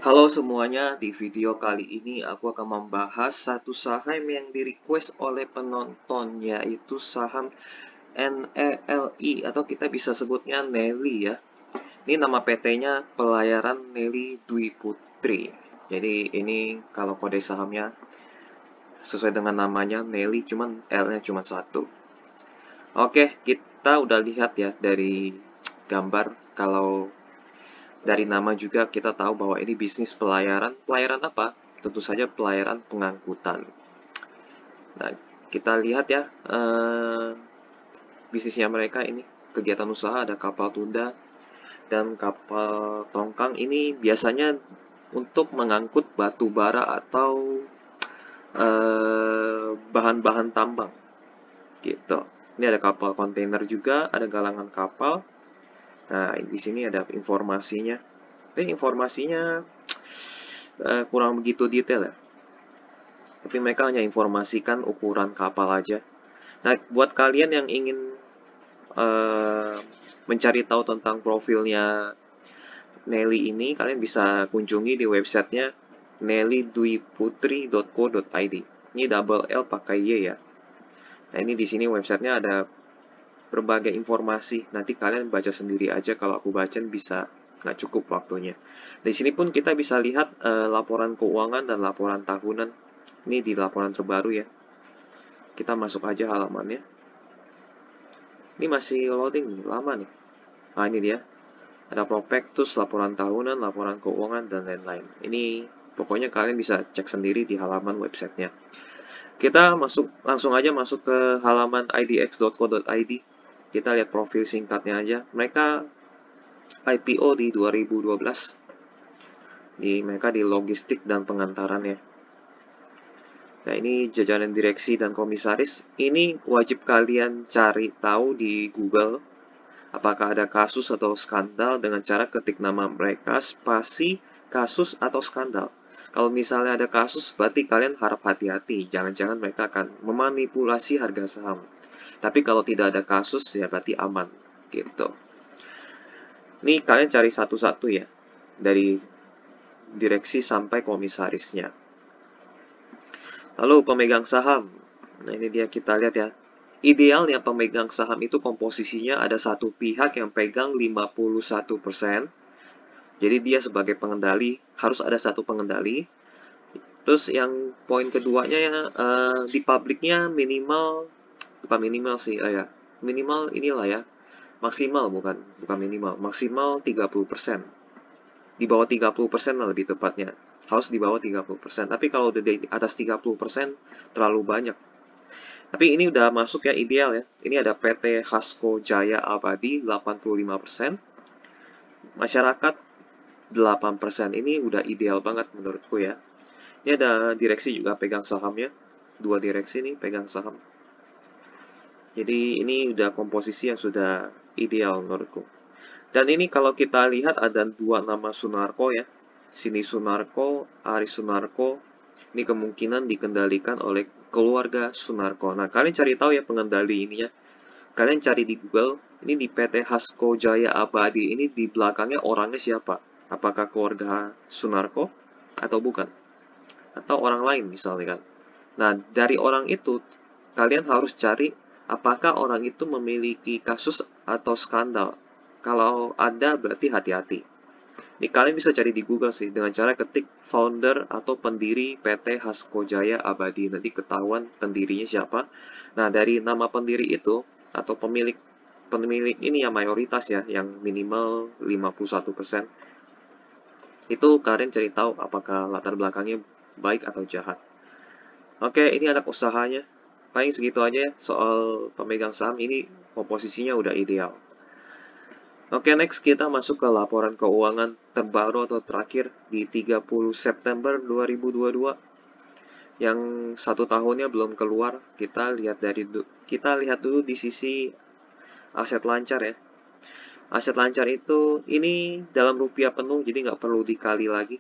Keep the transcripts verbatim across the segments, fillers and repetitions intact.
Halo semuanya, di video kali ini aku akan membahas satu saham yang di-request oleh penonton, yaitu saham N E L I atau kita bisa sebutnya Nelly ya. Ini nama P T-nya Pelayaran Nelly Dwi Putri. Jadi ini kalau kode sahamnya sesuai dengan namanya Nelly, cuman L-nya cuma satu. Oke, kita udah lihat ya dari gambar kalau dari nama juga kita tahu bahwa ini bisnis pelayaran. Pelayaran apa? Tentu saja pelayaran pengangkutan. Nah, kita lihat ya, eh, bisnisnya mereka ini. Kegiatan usaha ada kapal tunda dan kapal tongkang. Ini biasanya untuk mengangkut batu bara atau eh, bahan-bahan tambang. Gitu. Ini ada kapal kontainer juga, ada galangan kapal. Nah, di sini ada informasinya. Ini informasinya uh, kurang begitu detail ya. Tapi mereka hanya informasikan ukuran kapal aja. Nah, buat kalian yang ingin uh, mencari tahu tentang profilnya Nelly ini, kalian bisa kunjungi di websitenya nelly dwi putri dot co dot i d. Ini double L pakai Y ya. Nah, ini di sini websitenya ada berbagai informasi. Nanti kalian baca sendiri aja. Kalau aku baca bisa nggak cukup waktunya. Di sini pun kita bisa lihat uh, laporan keuangan dan laporan tahunan. Ini di laporan terbaru ya. Kita masuk aja halamannya. Ini masih loading nih, lama nih. Nah, ini dia. Ada prospektus, laporan tahunan, laporan keuangan, dan lain-lain. Ini pokoknya kalian bisa cek sendiri di halaman websitenya. Kita masuk langsung aja masuk ke halaman i d x dot co dot i d. Kita lihat profil singkatnya aja. Mereka I P O di dua ribu dua belas. Di mereka di logistik dan pengantaran ya. Nah, ini jajaran direksi dan komisaris. Ini wajib kalian cari tahu di Google apakah ada kasus atau skandal dengan cara ketik nama mereka, spasi, kasus atau skandal. Kalau misalnya ada kasus, berarti kalian harap hati-hati. Jangan-jangan mereka akan memanipulasi harga saham. Tapi kalau tidak ada kasus, ya berarti aman. Gitu. Ini kalian cari satu-satu ya. Dari direksi sampai komisarisnya. Lalu pemegang saham. Nah, ini dia kita lihat ya. Idealnya pemegang saham itu komposisinya ada satu pihak yang pegang lima puluh satu persen. Jadi dia sebagai pengendali, harus ada satu pengendali. Terus yang poin keduanya ya, uh, di publiknya minimal, bukan minimal sih, uh, ya. Minimal inilah ya. Maksimal bukan, bukan minimal. Maksimal tiga puluh persen. Di bawah tiga puluh persen lah lebih tepatnya. Harus di bawah tiga puluh persen. Tapi kalau udah di atas tiga puluh persen terlalu banyak. Tapi ini udah masuk ya, ideal ya. Ini ada P T Hasko Jaya Abadi delapan puluh lima persen. Masyarakat delapan persen. Ini udah ideal banget menurutku ya. Ini ada direksi juga pegang sahamnya. Dua direksi nih pegang saham. Jadi ini udah komposisi yang sudah ideal menurutku. Dan ini kalau kita lihat ada dua nama Sunarko ya. Sini Sunarko, Aris Sunarko. Ini kemungkinan dikendalikan oleh keluarga Sunarko. Nah, kalian cari tahu ya pengendali ininya. Kalian cari di Google, ini di P T Hasko Jaya Abadi, ini di belakangnya orangnya siapa? Apakah keluarga Sunarko atau bukan? Atau orang lain misalnya kan. Nah, dari orang itu, kalian harus cari apakah orang itu memiliki kasus atau skandal. Kalau ada, berarti hati-hati. Ini kalian bisa cari di Google sih, dengan cara ketik founder atau pendiri P T Hasko Jaya Abadi. Nanti ketahuan pendirinya siapa. Nah, dari nama pendiri itu, atau pemilik pemilik ini yang mayoritas ya, yang minimal lima puluh satu persen. Itu kalian cari tahu apakah latar belakangnya baik atau jahat. Oke, ini anak usahanya. Paling segitu aja ya, soal pemegang saham ini komposisinya udah ideal. Oke, next kita masuk ke laporan keuangan terbaru atau terakhir di tiga puluh September dua ribu dua puluh dua. Yang satu tahunnya belum keluar. Kita lihat dari kita lihat dulu di sisi aset lancar ya. Aset lancar itu ini dalam rupiah penuh, jadi nggak perlu dikali lagi.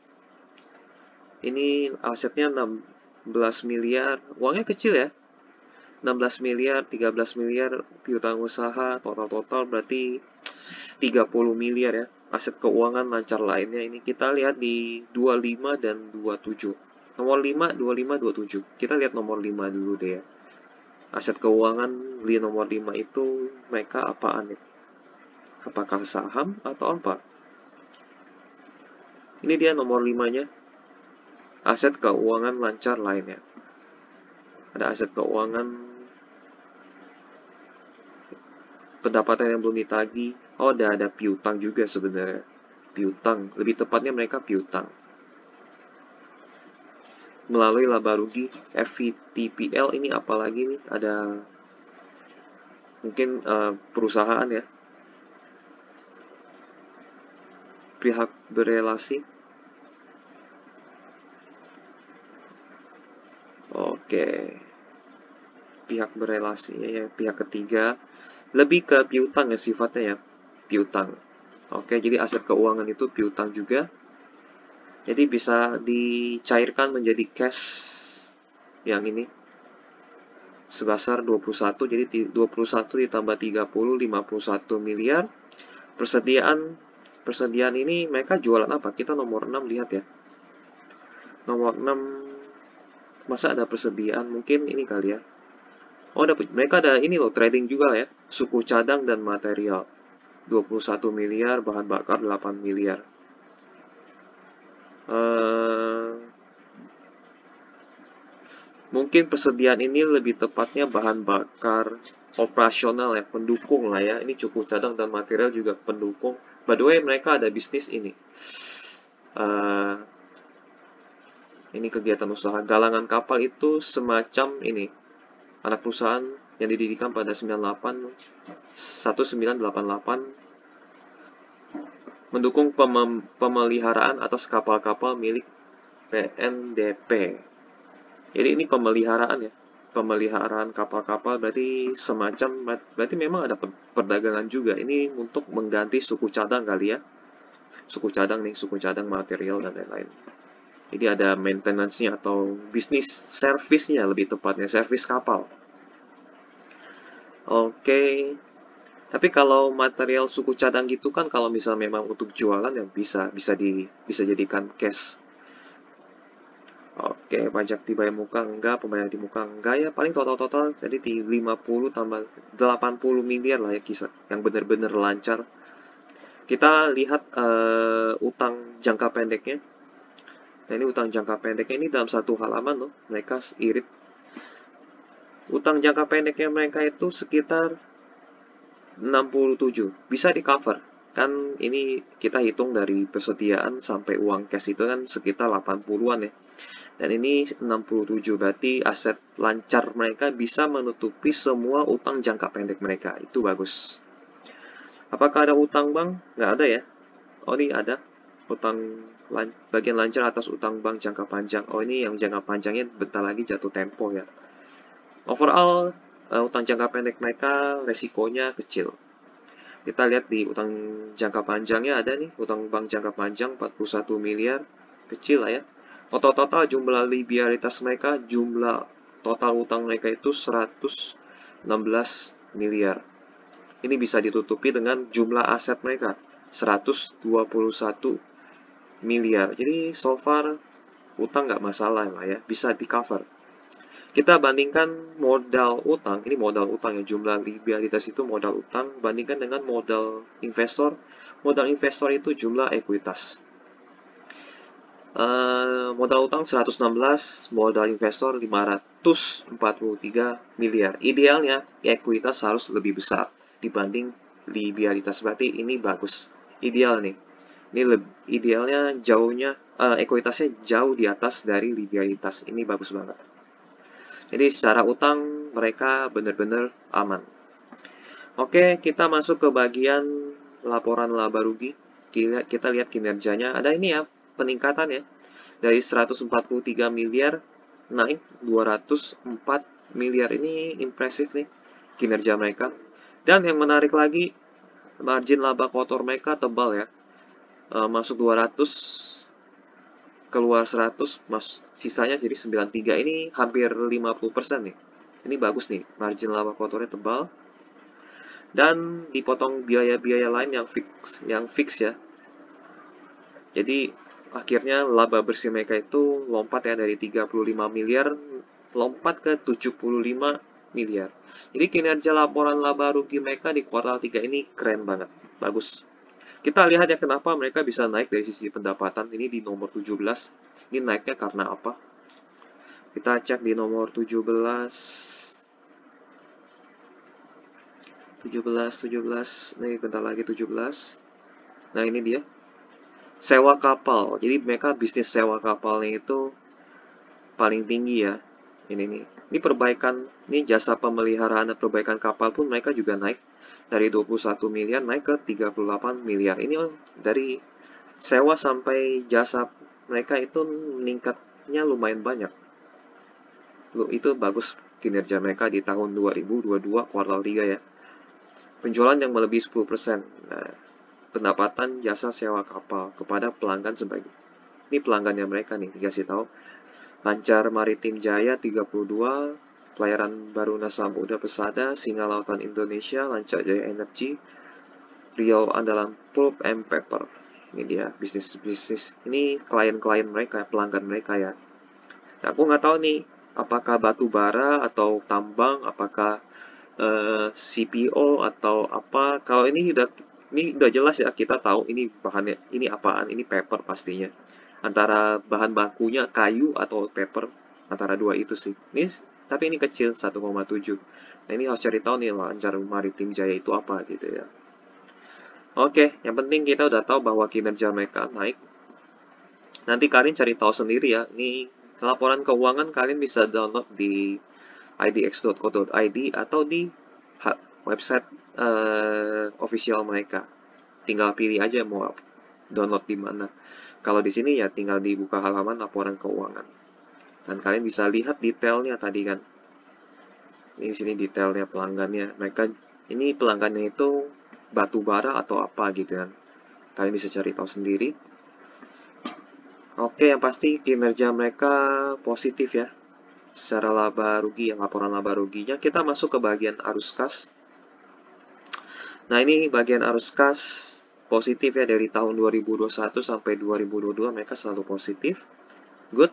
Ini asetnya enam belas miliar, uangnya kecil ya. enam belas miliar, tiga belas miliar piutang usaha, total-total berarti tiga puluh miliar ya. aset keuangan lancar lainnya ini kita lihat di dua puluh lima dan dua puluh tujuh. Nomor lima, dua puluh lima, dua puluh tujuh. Kita lihat nomor lima dulu deh ya. Aset keuangan di nomor lima itu mereka apaan nih? Apakah saham atau apa? Ini dia nomor limanya. Aset keuangan lancar lainnya. Ada aset keuangan pendapatan yang belum ditagih. Oh, ada ada piutang juga sebenarnya. Piutang, lebih tepatnya mereka piutang. Melalui laba rugi F V T P L ini apalagi nih? Ada mungkin uh, perusahaan ya. Pihak berelasi. Oke. Pihak berelasi ya, pihak ketiga. Lebih ke piutang ya sifatnya ya. Piutang. Oke, jadi aset keuangan itu piutang juga. Jadi bisa dicairkan menjadi cash yang ini sebesar dua puluh satu, jadi dua puluh satu ditambah tiga puluh, lima puluh satu miliar. Persediaan persediaan ini mereka jualan apa? Kita nomor enam lihat ya. Nomor enam, masa ada persediaan? Mungkin ini kali ya. Oh, ada, mereka ada ini loh, trading juga ya. Suku cadang dan material. dua puluh satu miliar, bahan bakar delapan miliar. Uh, mungkin persediaan ini lebih tepatnya bahan bakar operasional ya, pendukung lah ya. Ini cukup cadang dan material juga pendukung. By the way, mereka ada bisnis ini. Uh, ini kegiatan usaha. Galangan kapal itu semacam ini. Anak perusahaan yang didirikan pada seribu sembilan ratus delapan puluh delapan. Mendukung pem pemeliharaan atas kapal-kapal milik P N D P. Jadi ini pemeliharaan ya. Pemeliharaan kapal-kapal berarti semacam, berarti memang ada perdagangan juga. Ini untuk mengganti suku cadang kali ya. Suku cadang nih, suku cadang material dan lain-lain. Jadi ada maintenance-nya atau bisnis service-nya lebih tepatnya, service kapal. Oke. Tapi kalau material suku cadang gitu kan kalau misal memang untuk jualan ya bisa bisa di bisa jadikan cash. Oke, pajak dibayar muka enggak, pembayaran di muka enggak ya, paling total-total jadi di lima puluh tambah delapan puluh miliar lah ya kisah yang benar-benar lancar. Kita lihat uh, utang jangka pendeknya. Nah, ini utang jangka pendeknya ini dalam satu halaman loh, mereka irit. Utang jangka pendeknya mereka itu sekitar enam puluh tujuh, bisa di cover. Kan ini kita hitung dari persediaan sampai uang cash itu kan sekitar delapan puluhan ya. Dan ini enam puluh tujuh, berarti aset lancar mereka bisa menutupi semua utang jangka pendek mereka. Itu bagus. Apakah ada utang bank? Nggak ada ya. Oh, ini ada. Utang lan bagian lancar atas utang bank jangka panjang. Oh, ini yang jangka panjangnya bentar lagi jatuh tempo ya. Overall, uh, utang jangka pendek mereka resikonya kecil. Kita lihat di utang jangka panjangnya ada nih, utang bank jangka panjang empat puluh satu miliar, kecil lah ya. Total-total jumlah liabilitas mereka, jumlah total utang mereka itu seratus enam belas miliar. Ini bisa ditutupi dengan jumlah aset mereka, seratus dua puluh satu miliar. Jadi so far utang nggak masalah lah ya, bisa di cover. Kita bandingkan modal utang, ini modal utang ya, jumlah liabilitas itu modal utang, bandingkan dengan modal investor. Modal investor itu jumlah ekuitas. Uh, modal utang seratus enam belas, modal investor lima ratus empat puluh tiga miliar. Idealnya ekuitas harus lebih besar dibanding liabilitas, berarti ini bagus. Ideal nih. Ini lebih, idealnya jauhnya, uh, ekuitasnya jauh di atas dari liabilitas. Ini bagus banget. Jadi secara utang mereka benar-benar aman. Oke, kita masuk ke bagian laporan laba rugi. Kita, kita lihat kinerjanya. Ada ini ya, peningkatan ya. Dari seratus empat puluh tiga miliar naik dua ratus empat miliar. Ini impresif nih kinerja mereka. Dan yang menarik lagi, margin laba kotor mereka tebal ya. E, masuk dua ratus, keluar seratus, mas, sisanya jadi sembilan puluh tiga. Ini hampir lima puluh persen nih. Ini bagus nih, margin laba kotornya tebal. Dan dipotong biaya-biaya lain yang fix, yang fix ya. Jadi akhirnya laba bersih mereka itu lompat ya dari tiga puluh lima miliar lompat ke tujuh puluh lima miliar. Jadi kinerja laporan laba rugi mereka di kuartal tiga ini keren banget. Bagus. Kita lihat ya kenapa mereka bisa naik dari sisi pendapatan. Ini di nomor tujuh belas. Ini naiknya karena apa? Kita cek di nomor tujuh belas. tujuh belas, tujuh belas. Nih bentar lagi tujuh belas. Nah ini dia. Sewa kapal. Jadi mereka bisnis sewa kapalnya itu paling tinggi ya. Ini nih. Ini perbaikan, ini jasa pemeliharaan dan perbaikan kapal pun mereka juga naik dari dua puluh satu miliar naik ke tiga puluh delapan miliar. Ini dari sewa sampai jasa mereka itu meningkatnya lumayan banyak. Loh, itu bagus kinerja mereka di tahun dua ribu dua puluh dua kuartal tiga ya. Penjualan yang melebihi sepuluh persen. Nah, pendapatan jasa sewa kapal kepada pelanggan sebagai ini pelanggannya mereka nih, dikasih tahu. Lancar Maritim Jaya tiga puluh dua, Pelayaran Baruna Samudra Pesada, Singa Lautan Indonesia, Lancar Jaya Energi, Riau Andalan Pulp and Paper. Ini dia bisnis-bisnis. Ini klien-klien mereka, pelanggan mereka ya. Nah, aku nggak tahu nih, apakah batu bara atau tambang, apakah uh, C P O atau apa. Kalau ini udah ini udah jelas ya, kita tahu ini bahannya, ini apaan, ini paper pastinya. Antara bahan bakunya kayu atau paper, antara dua itu sih. Ini tapi ini kecil satu koma tujuh. Nah, ini harus cari tahu nih Lancar Maritim Jaya itu apa gitu ya. Oke, yang penting kita udah tahu bahwa kinerja mereka naik. Nanti kalian cari tahu sendiri ya. Ini laporan keuangan kalian bisa download di i d x dot co dot i d atau di website uh, official mereka. Tinggal pilih aja mau download di mana. Kalau di sini ya tinggal dibuka halaman laporan keuangan. Dan kalian bisa lihat detailnya tadi kan. Ini di sini detailnya pelanggannya. Mereka ini pelanggannya itu batu bara atau apa gitu kan. Kalian bisa cari tahu sendiri. Oke, yang pasti kinerja mereka positif ya. Secara laba rugi, yang laporan laba ruginya. Kita masuk ke bagian arus kas. Nah, ini bagian arus kas positif ya dari tahun dua ribu dua puluh satu sampai dua ribu dua puluh dua mereka selalu positif. Good.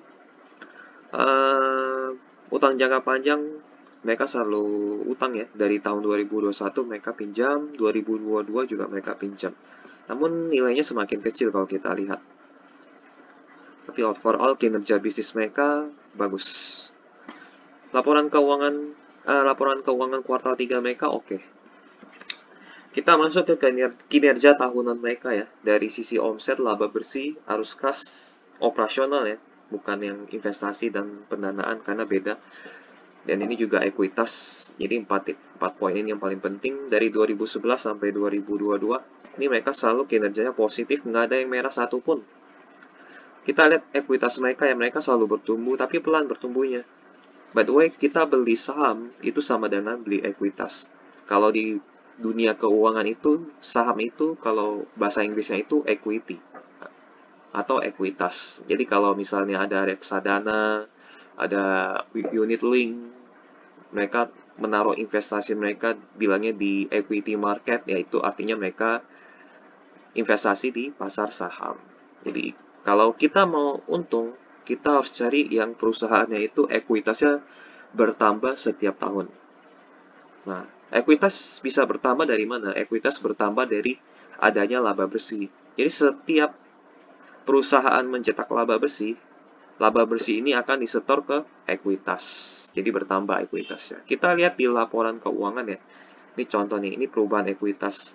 Uh, utang jangka panjang mereka selalu utang ya. Dari tahun dua ribu dua puluh satu mereka pinjam, dua ribu dua puluh dua juga mereka pinjam. Namun nilainya semakin kecil kalau kita lihat. Tapi overall kinerja bisnis mereka bagus. Laporan keuangan uh, laporan keuangan kuartal tiga mereka oke. Okay. Kita masuk ke kinerja tahunan mereka ya. Dari sisi omset, laba bersih, arus kas, operasional ya. Bukan yang investasi dan pendanaan karena beda. Dan ini juga ekuitas. Jadi empat, empat poin ini yang paling penting. Dari dua ribu sebelas sampai dua ribu dua puluh dua. Ini mereka selalu kinerjanya positif. Nggak ada yang merah satupun. Kita lihat ekuitas mereka ya. Mereka selalu bertumbuh tapi pelan bertumbuhnya. By the way, kita beli saham itu sama dengan beli ekuitas. Kalau di dunia keuangan itu, saham itu kalau bahasa Inggrisnya itu equity atau ekuitas. Jadi kalau misalnya ada reksadana, ada unit link, mereka menaruh investasi mereka bilangnya di equity market, yaitu artinya mereka investasi di pasar saham. Jadi kalau kita mau untung, kita harus cari yang perusahaannya itu ekuitasnya bertambah setiap tahun. Nah, ekuitas bisa bertambah dari mana? Ekuitas bertambah dari adanya laba bersih. Jadi setiap perusahaan mencetak laba bersih, laba bersih ini akan disetor ke ekuitas. Jadi bertambah ekuitasnya. Kita lihat di laporan keuangan ya. Ini contoh nih, ini perubahan ekuitas.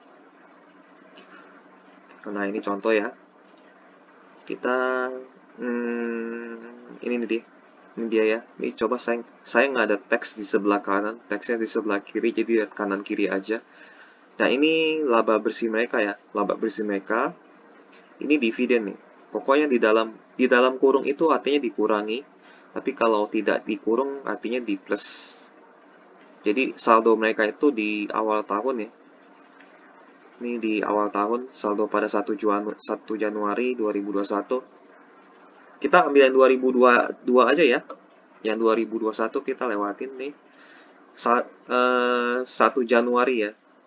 Nah, ini contoh ya. Kita, hmm, ini nih dia. Ini dia ya. Ini coba saya saya nggak ada teks di sebelah kanan, teksnya di sebelah kiri, jadi lihat kanan kiri aja. Nah, ini laba bersih mereka ya. Laba bersih mereka. Ini dividen nih. Pokoknya di dalam di dalam kurung itu artinya dikurangi, tapi kalau tidak dikurung artinya di plus. Jadi saldo mereka itu di awal tahun ya. Ini di awal tahun saldo pada satu Januari dua ribu dua puluh satu. Kita ambil yang dua ribu dua puluh dua aja ya. Yang dua ribu dua puluh satu kita lewatin nih. Sa uh, satu Januari ya.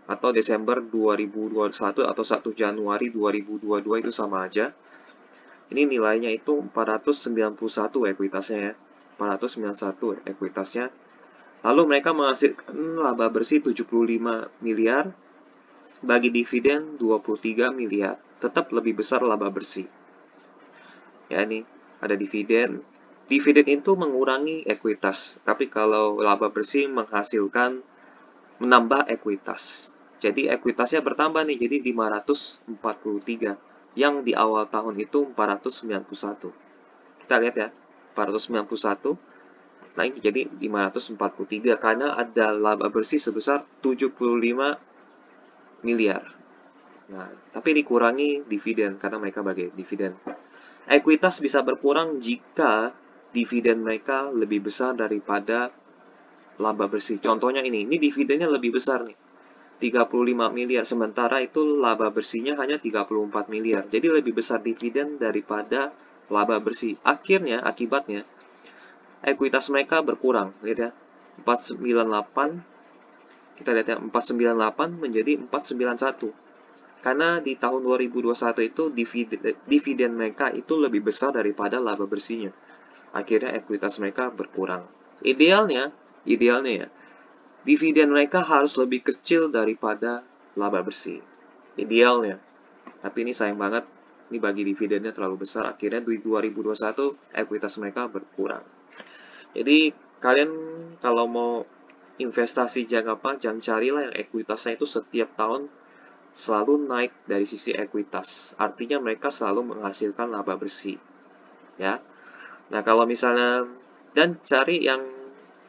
atau Desember dua ribu dua puluh satu atau satu Januari dua ribu dua puluh dua itu sama aja. Ini nilainya itu empat ratus sembilan puluh satu ekuitasnya ya. empat ratus sembilan puluh satu ekuitasnya. Lalu mereka menghasilkan laba bersih tujuh puluh lima miliar, bagi dividen dua puluh tiga miliar. Tetap lebih besar laba bersih. Ya, ini ada dividen. Dividen itu mengurangi ekuitas, tapi kalau laba bersih menghasilkan menambah ekuitas. Jadi ekuitasnya bertambah nih, jadi lima ratus empat puluh tiga. Yang di awal tahun itu empat ratus sembilan puluh satu. Kita lihat ya, empat ratus sembilan puluh satu. Nah, ini jadi lima ratus empat puluh tiga karena ada laba bersih sebesar tujuh puluh lima miliar. Nah, tapi dikurangi dividen karena mereka bagi dividen. Ekuitas bisa berkurang jika dividen mereka lebih besar daripada laba bersih. Contohnya ini, ini dividennya lebih besar nih. tiga puluh lima miliar, sementara itu laba bersihnya hanya tiga puluh empat miliar. Jadi lebih besar dividen daripada laba bersih. Akhirnya, akibatnya, ekuitas mereka berkurang. Lihat ya, empat ratus sembilan puluh delapan, kita lihat ya, empat ratus sembilan puluh delapan menjadi empat ratus sembilan puluh satu. Karena di tahun dua ribu dua puluh satu itu dividen, dividen mereka itu lebih besar daripada laba bersihnya. Akhirnya ekuitas mereka berkurang. Idealnya, idealnya ya, dividen mereka harus lebih kecil daripada laba bersih. Idealnya. Tapi ini sayang banget, ini bagi dividennya terlalu besar. Akhirnya di dua ribu dua puluh satu ekuitas mereka berkurang. Jadi kalian kalau mau investasi jangka panjang, carilah yang ekuitasnya itu setiap tahun selalu naik dari sisi ekuitas. Artinya mereka selalu menghasilkan laba bersih. Ya. Nah, kalau misalnya, dan cari yang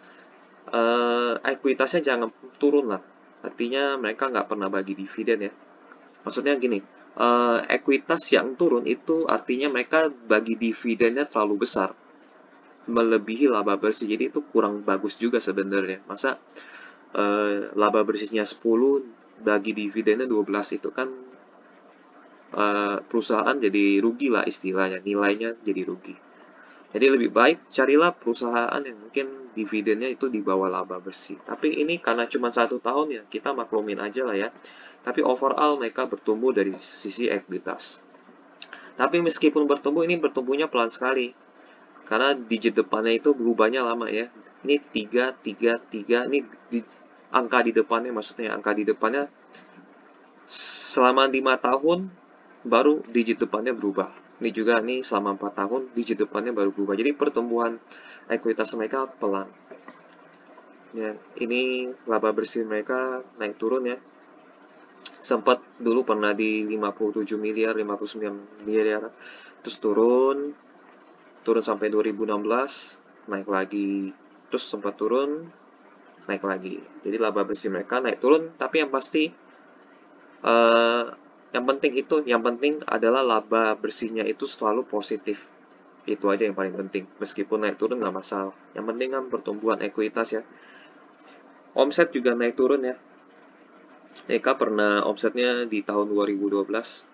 Uh, ekuitasnya jangan turun lah. Artinya mereka nggak pernah bagi dividen ya. Maksudnya gini, uh, ekuitas yang turun itu artinya mereka bagi dividennya terlalu besar, melebihi laba bersih. Jadi itu kurang bagus juga sebenarnya. Masa uh, laba bersihnya sepuluh, bagi dividennya dua belas, itu kan uh, perusahaan jadi rugi lah istilahnya. Nilainya jadi rugi. Jadi lebih baik carilah perusahaan yang mungkin dividennya itu di bawah laba bersih. Tapi ini karena cuma satu tahun ya, kita maklumin aja lah ya. Tapi overall mereka bertumbuh dari sisi ekuitas. Tapi meskipun bertumbuh, ini bertumbuhnya pelan sekali. Karena digit depannya itu berubahnya lama ya. Ini tiga, tiga, tiga. Ini di, angka di depannya, maksudnya angka di depannya selama lima tahun baru digit depannya berubah. Ini juga nih selama empat tahun digit depannya baru berubah. Jadi pertumbuhan ekuitas mereka pelan. Ya, ini laba bersih mereka naik turun ya. Sempat dulu pernah di lima puluh tujuh miliar, lima puluh sembilan miliar. Terus turun, turun sampai dua ribu enam belas, naik lagi. Terus sempat turun, naik lagi. Jadi laba bersih mereka naik turun, tapi yang pasti uh, yang penting itu, yang penting adalah laba bersihnya itu selalu positif. Itu aja yang paling penting. Meskipun naik turun nggak masalah. Yang penting kan pertumbuhan ekuitas ya. Omset juga naik turun ya. Mereka pernah omsetnya di tahun dua ribu dua belas.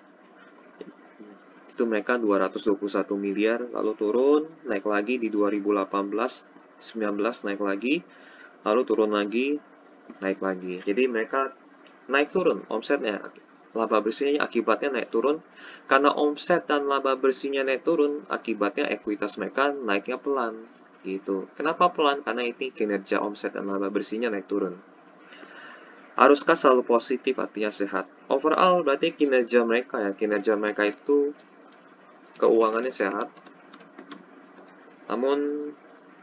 Itu mereka dua ratus dua puluh satu miliar. Lalu turun, naik lagi di dua ribu delapan belas, sembilan belas naik lagi. Lalu turun lagi, naik lagi. Jadi mereka naik turun omsetnya. Laba bersihnya akibatnya naik turun. Karena omset dan laba bersihnya naik turun, akibatnya ekuitas mereka naiknya pelan. Gitu. Kenapa pelan? Karena ini kinerja omset dan laba bersihnya naik turun. Haruskah selalu positif, artinya sehat? Overall berarti kinerja mereka ya, kinerja mereka itu keuangannya sehat. Namun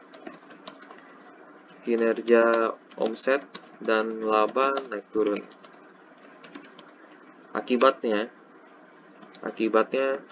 kinerja omset dan laba naik turun. Akibatnya, akibatnya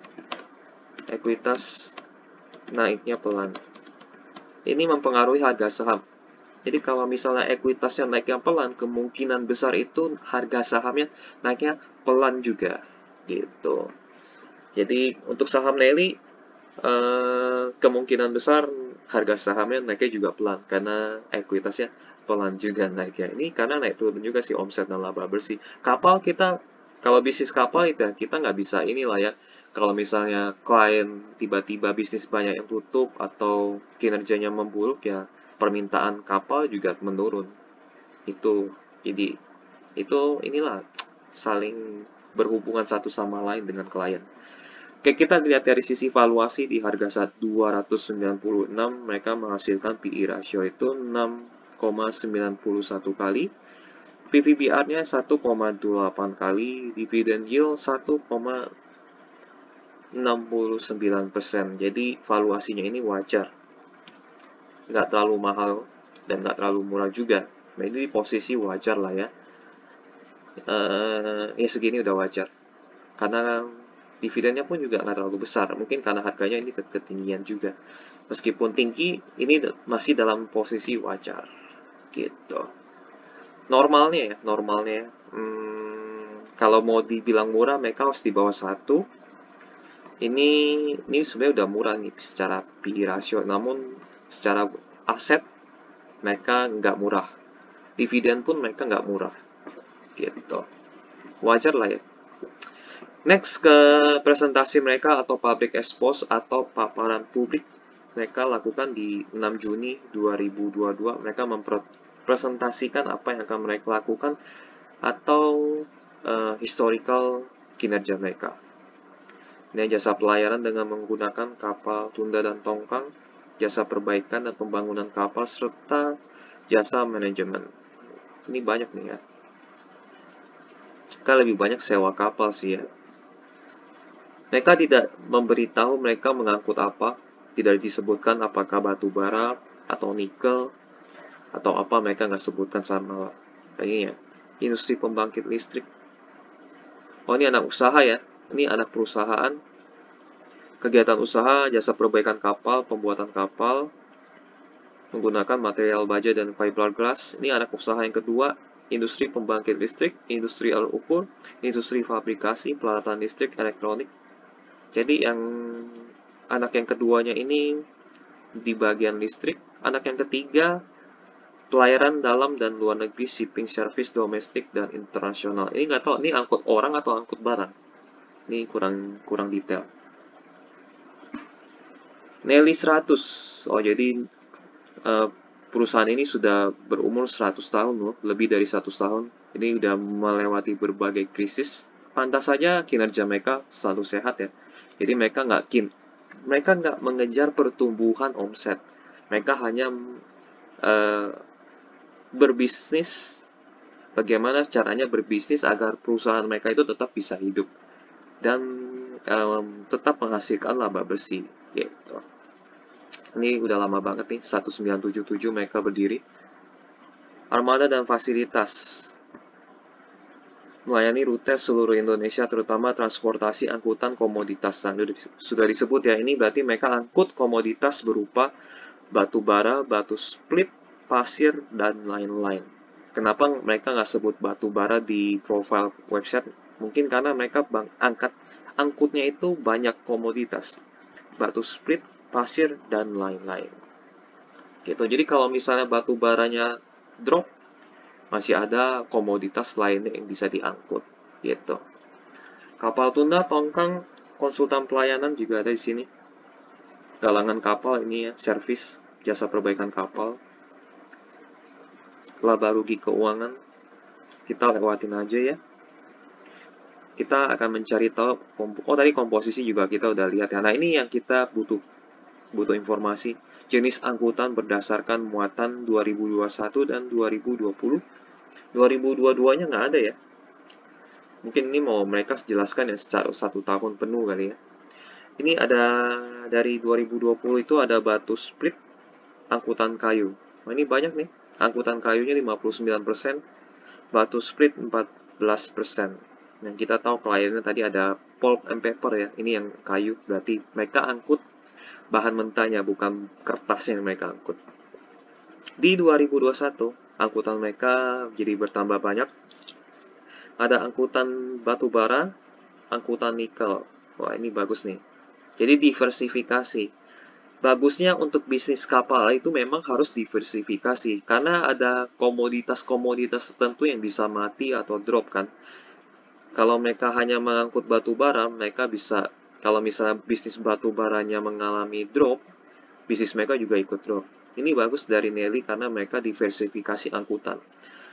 ekuitas naiknya pelan. Ini mempengaruhi harga saham. Jadi kalau misalnya ekuitasnya naiknya pelan, kemungkinan besar itu harga sahamnya naiknya pelan juga. Gitu. Jadi untuk saham Nelly, eh, kemungkinan besar harga sahamnya naiknya juga pelan karena ekuitasnya pelan juga naiknya. Ini karena naik turun juga sih omset dan laba bersih. Kapal kita, kalau bisnis kapal itu ya, kita nggak bisa inilah ya. Kalau misalnya klien tiba-tiba bisnis banyak yang tutup atau kinerjanya memburuk ya, permintaan kapal juga menurun. Itu jadi Itu inilah saling berhubungan satu sama lain dengan klien. Oke, kita lihat dari sisi valuasi di harga saat dua ratus sembilan puluh enam, mereka menghasilkan P E ratio itu enam koma sembilan satu kali, P V B R-nya satu koma delapan kali, dividend yield satu koma enam sembilan persen. Jadi valuasinya ini wajar. Nggak terlalu mahal dan nggak terlalu murah juga. Nah, ini posisi wajar lah ya. Uh, ya segini udah wajar. Karena dividennya pun juga nggak terlalu besar. Mungkin karena harganya ini ketinggian juga. Meskipun tinggi, ini masih dalam posisi wajar. Gitu. Normalnya ya, normalnya. Hmm, kalau mau dibilang murah, mereka harus di bawah satu. Ini ini sebenarnya udah murah nih secara P E ratio. Namun secara aset, mereka nggak murah. Dividen pun mereka nggak murah. Gitu. Wajar lah ya. Next ke presentasi mereka atau public expose atau paparan publik. Mereka lakukan di enam Juni dua ribu dua puluh dua. Mereka mempresentasikan apa yang akan mereka lakukan atau uh, historical kinerja mereka. Ini jasa pelayaran dengan menggunakan kapal tunda dan tongkang, jasa perbaikan dan pembangunan kapal, serta jasa manajemen. Ini banyak nih ya. Kan lebih banyak sewa kapal sih ya. Mereka tidak memberitahu mereka mengangkut apa, tidak disebutkan apakah batu bara atau nikel atau apa, mereka nggak sebutkan sama kayaknya. Industri pembangkit listrik. Oh, ini anak usaha ya, ini anak perusahaan. Kegiatan usaha, jasa perbaikan kapal, pembuatan kapal, menggunakan material baja dan fiberglass. Ini anak usaha yang kedua, industri pembangkit listrik, industri alat ukur, industri fabrikasi, peralatan listrik, elektronik. Jadi yang anak yang keduanya ini di bagian listrik, anak yang ketiga pelayaran dalam dan luar negeri, shipping service domestik dan internasional. Ini nggak tahu, ini angkut orang atau angkut barang. Ini kurang kurang detail. Nelly seratus. Oh, jadi uh, perusahaan ini sudah berumur seratus tahun loh, lebih dari seratus tahun. Ini udah melewati berbagai krisis. Pantas saja kinerja mereka selalu sehat ya. Jadi mereka nggak kin, mereka nggak mengejar pertumbuhan omset. Mereka hanya uh, berbisnis, bagaimana caranya berbisnis agar perusahaan mereka itu tetap bisa hidup dan um, tetap menghasilkan laba bersih gitu. Ini udah lama banget nih, seribu sembilan ratus tujuh puluh tujuh mereka berdiri. Armada dan fasilitas melayani rute seluruh Indonesia, terutama transportasi angkutan komoditas. Nah, sudah disebut ya, ini berarti mereka angkut komoditas berupa batu bara, batu split, pasir, dan lain-lain. Kenapa mereka nggak sebut batu bara di profile website? Mungkin karena mereka bang, angkat angkutnya itu banyak komoditas, batu split, pasir, dan lain-lain. Gitu. Jadi kalau misalnya batu baranya drop, masih ada komoditas lainnya yang bisa diangkut. Gitu. Kapal tunda, tongkang, konsultan pelayanan juga ada di sini. Galangan kapal ini ya, servis, jasa perbaikan kapal. Laba rugi keuangan, kita lewatin aja ya. Kita akan mencari tahu, oh tadi komposisi juga kita udah lihat ya. Nah ini yang kita butuh butuh informasi. Jenis angkutan berdasarkan muatan dua ribu dua puluh satu dan dua ribu dua puluh. dua ribu dua puluh dua-nya nggak ada ya. Mungkin ini mau mereka jelaskan ya secara satu tahun penuh kali ya. Ini ada dari dua ribu dua puluh itu ada batu split, angkutan kayu. Nah ini banyak nih. Angkutan kayunya lima puluh sembilan persen, batu split empat belas persen. Yang kita tahu kliennya tadi ada pulp and paper ya. Ini yang kayu, berarti mereka angkut bahan mentahnya, bukan kertasnya yang mereka angkut. Di dua ribu dua puluh satu, angkutan mereka jadi bertambah banyak. Ada angkutan batu bara, angkutan nikel. Wah, ini bagus nih. Jadi diversifikasi. Bagusnya untuk bisnis kapal itu memang harus diversifikasi. Karena ada komoditas-komoditas tertentu yang bisa mati atau drop kan. Kalau mereka hanya mengangkut batu bara, mereka bisa, kalau misalnya bisnis batu baranya mengalami drop, bisnis mereka juga ikut drop. Ini bagus dari Nelly karena mereka diversifikasi angkutan.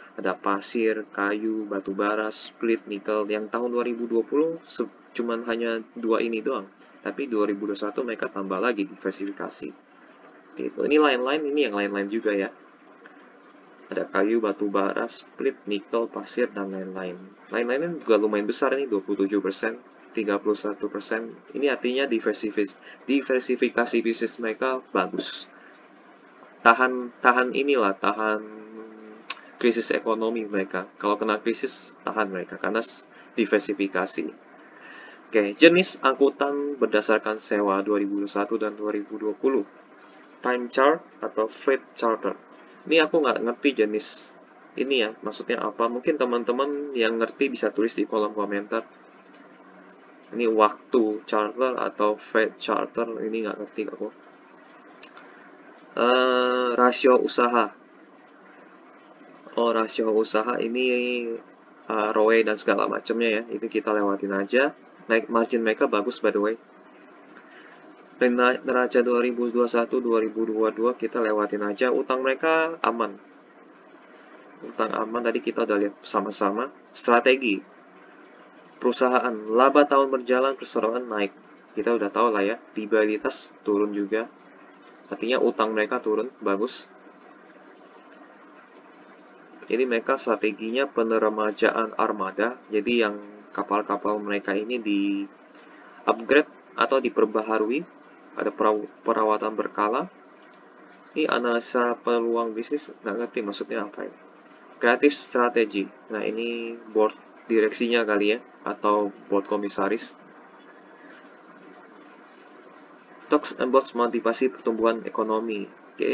ada pasir, kayu, batu bara, split, nikel. Yang tahun dua ribu dua puluh cuman hanya dua ini doang. Tapi dua ribu dua puluh satu mereka tambah lagi diversifikasi. Gitu. Ini lain-lain, ini yang lain-lain juga ya. Ada kayu, batu bara, split, nikel, pasir, dan lain-lain. Lain-lainnya juga lumayan besar nih, dua puluh tujuh persen, tiga puluh satu persen. Ini artinya diversifikasi bisnis mereka bagus. Tahan, tahan inilah, tahan krisis ekonomi mereka. Kalau kena krisis, tahan mereka, karena diversifikasi. Oke, jenis angkutan berdasarkan sewa dua ribu dua puluh satu dan dua ribu dua puluh. Time chart atau freight charter. Ini aku nggak ngerti jenis ini ya, maksudnya apa. Mungkin teman-teman yang ngerti bisa tulis di kolom komentar. Ini waktu charter atau freight charter, ini nggak ngerti aku. Uh, rasio usaha. Oh, rasio usaha ini uh, R O E dan segala macamnya ya. Itu kita lewatin aja. Naik margin mereka bagus by the way. Neraca dua ribu dua puluh satu dua ribu dua puluh dua kita lewatin aja. Utang mereka aman. Utang aman tadi kita udah lihat sama-sama. Strategi perusahaan, laba tahun berjalan perseroan naik. Kita udah tahu lah ya. Liabilitas turun juga. Artinya utang mereka turun, bagus. Jadi mereka strateginya peneremajaan armada. Jadi yang kapal-kapal mereka ini di upgrade atau diperbaharui. Ada perawatan berkala. Ini analisa peluang bisnis, nggak ngerti maksudnya apa ya. Kreatif strategi. Nah ini board direksinya kali ya, atau board komisaris. Talks about motivasi pertumbuhan ekonomi. Oke. Okay.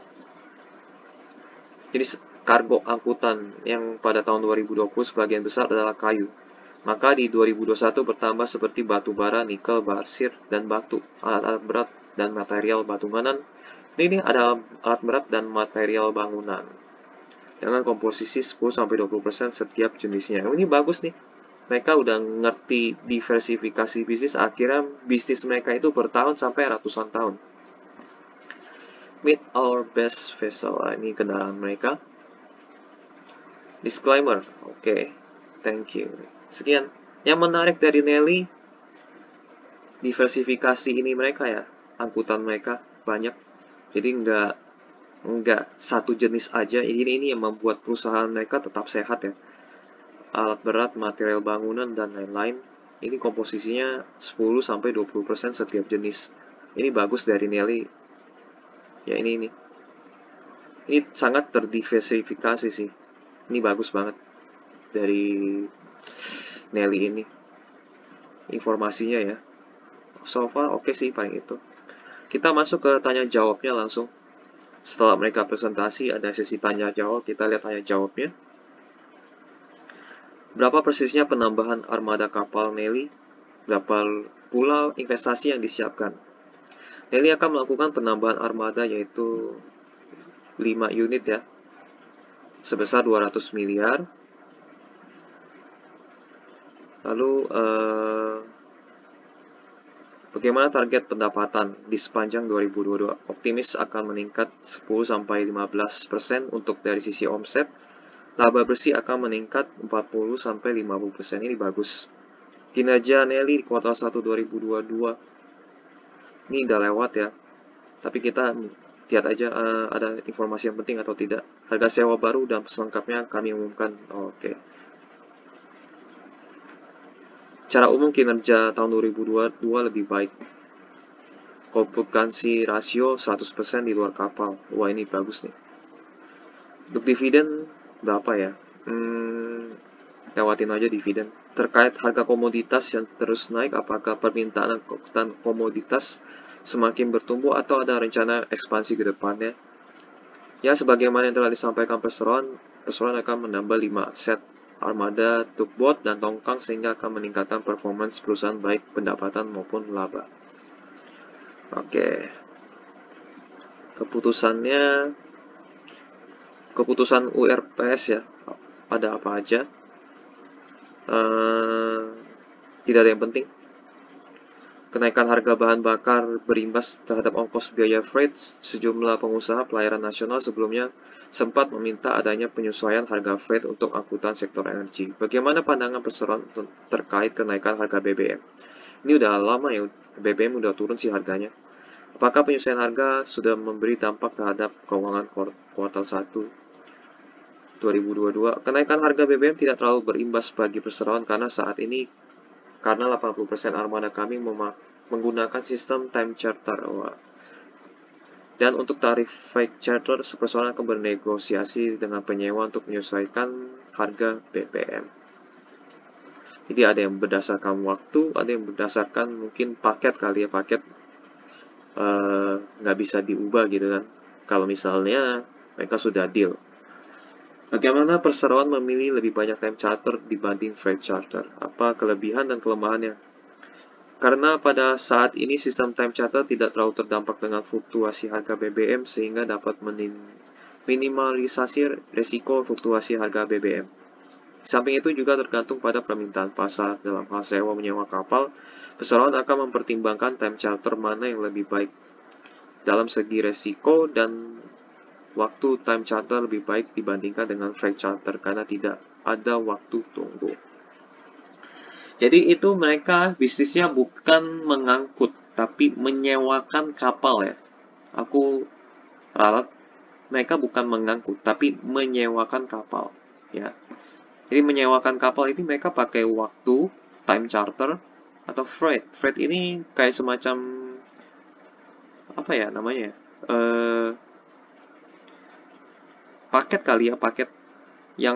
Jadi kargo angkutan yang pada tahun dua ribu dua puluh sebagian besar adalah kayu. Maka di dua ribu dua puluh satu bertambah seperti batu bara, nikel, pasir, dan batu, alat-alat berat, dan material bangunan. Ini ada alat berat dan material bangunan. Dengan komposisi sepuluh sampai dua puluh persen setiap jenisnya. Ini bagus nih. Mereka udah ngerti diversifikasi bisnis, akhirnya bisnis mereka itu bertahun sampai ratusan tahun. Meet our best vessel. Ini kendaraan mereka. Disclaimer. Oke. Okay. Thank you. Sekian. Yang menarik dari Nelly, diversifikasi ini mereka ya, angkutan mereka banyak. Jadi nggak nggak satu jenis aja. Ini ini yang membuat perusahaan mereka tetap sehat ya. Alat berat, material bangunan dan lain-lain. Ini komposisinya sepuluh sampai dua puluh persen setiap jenis. Ini bagus dari Nelly. Ya ini ini. Ini sangat terdiversifikasi sih. Ini bagus banget dari Nelly ini. Informasinya ya. So far oke okay sih paling itu. Kita masuk ke tanya jawabnya langsung. Setelah mereka presentasi ada sesi tanya jawab, kita lihat tanya jawabnya. Berapa persisnya penambahan armada kapal Nelly? Berapa pula investasi yang disiapkan? Nelly akan melakukan penambahan armada yaitu lima unit ya. Sebesar dua ratus miliar. Lalu eh, bagaimana target pendapatan di sepanjang dua ribu dua puluh dua? Optimis akan meningkat sepuluh sampai lima belas persen untuk dari sisi omset. Laba bersih akan meningkat empat puluh sampai lima puluh persen. Ini bagus. Kinerja Nelly di kuartal satu dua ribu dua puluh dua. Ini udah lewat ya. Tapi kita lihat aja uh, ada informasi yang penting atau tidak. Harga sewa baru dan selengkapnya kami umumkan. Oh, oke. Okay. Secara umum kinerja tahun dua ribu dua puluh dua lebih baik. Okupansi rasio seratus persen di luar kapal. Wah ini bagus nih. Untuk dividen berapa ya? Hmm, lewatin aja dividen. Terkait harga komoditas yang terus naik, apakah permintaan angkutan komoditas semakin bertumbuh atau ada rencana ekspansi ke depannya? Ya, sebagaimana yang telah disampaikan perseroan, perseroan akan menambah lima set armada tugboat dan tongkang sehingga akan meningkatkan performance perusahaan baik pendapatan maupun laba. Oke. Keputusannya keputusan U R P S ya. Ada apa aja? Uh, tidak ada yang penting. Kenaikan harga bahan bakar berimbas terhadap ongkos biaya freight. Sejumlah pengusaha pelayaran nasional sebelumnya sempat meminta adanya penyesuaian harga freight untuk angkutan sektor energi. Bagaimana pandangan perseroan terkait kenaikan harga B B M? Ini udah lama ya, B B M udah turun sih harganya. Apakah penyesuaian harga sudah memberi dampak terhadap keuangan kuartal satu dua ribu dua puluh dua? Kenaikan harga B B M tidak terlalu berimbas bagi perseroan karena saat ini karena delapan puluh persen armada kami menggunakan sistem time charter. Dan untuk tarif freight charter, perseroan akan bernegosiasi dengan penyewa untuk menyesuaikan harga B B M. Jadi ada yang berdasarkan waktu, ada yang berdasarkan mungkin paket kali ya, paket nggak uh, bisa diubah gitu kan. Kalau misalnya mereka sudah deal. Bagaimana perseroan memilih lebih banyak time charter dibanding freight charter? Apa kelebihan dan kelemahannya? Karena pada saat ini sistem time charter tidak terlalu terdampak dengan fluktuasi harga B B M sehingga dapat minimalisasi risiko fluktuasi harga B B M. Di samping itu juga tergantung pada permintaan pasar. Dalam hal sewa menyewa kapal, perseroan akan mempertimbangkan time charter mana yang lebih baik. Dalam segi risiko dan waktu, time charter lebih baik dibandingkan dengan freight charter karena tidak ada waktu tunggu. Jadi itu mereka bisnisnya bukan mengangkut, tapi menyewakan kapal ya. Aku ralat, mereka bukan mengangkut, tapi menyewakan kapal ya. Jadi menyewakan kapal ini mereka pakai waktu, time charter, atau freight. Freight ini kayak semacam, apa ya namanya, uh, paket kali ya, paket yang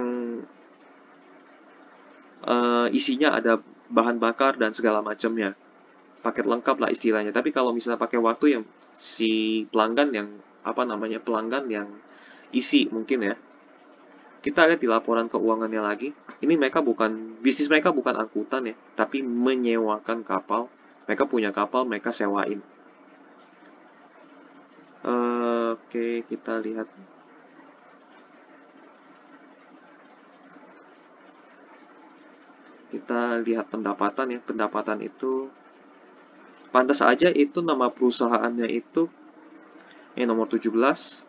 uh, isinya ada bahan bakar dan segala macamnya. Paket lengkap lah istilahnya. Tapi kalau misalnya pakai waktu yang si pelanggan yang, apa namanya, pelanggan yang isi mungkin ya. Kita lihat di laporan keuangannya lagi. Ini mereka bukan, bisnis mereka bukan angkutan ya, tapi menyewakan kapal. Mereka punya kapal, mereka sewain. Uh, Oke, okay, kita lihat. Kita lihat pendapatan ya. Pendapatan itu, pantas aja itu nama perusahaannya itu, ini nomor tujuh belas.